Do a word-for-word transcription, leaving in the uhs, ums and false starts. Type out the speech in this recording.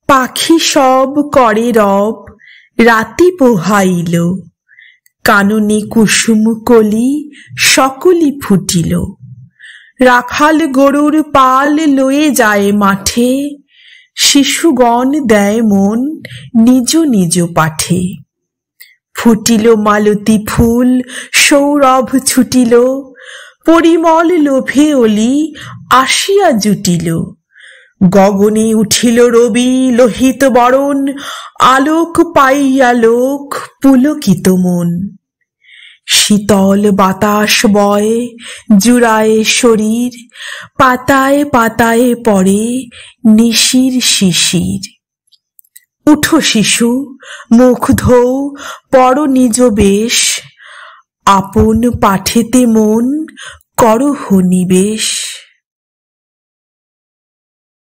পাখি সব করে রব, রাতি পোহাইল, কাননে কুসুম কলি সকলি ফুটিল। রাখাল গরুর পাল লয়ে যায় মাঠে, শিশুগণ দেয় মন নিজ নিজ পাঠে। ফুটিল মালতী ফুল সৌরভ ছুটিল, পরিমল লোভে অলি আসিয়া জুটিল। গগনে উঠিল রবি লোহিত বরণ, আলোক পাইয়া লোক পুলকিত মন। শীতল বাতাস বয় জুড়ায় শরীর, পাতায় পাতায় পড়ে নিশির শিশির। উঠো শিশু, মুখ ধৌ, পর নিজ বেশ, আপন পাঠেতে মন করহ নিবেশ।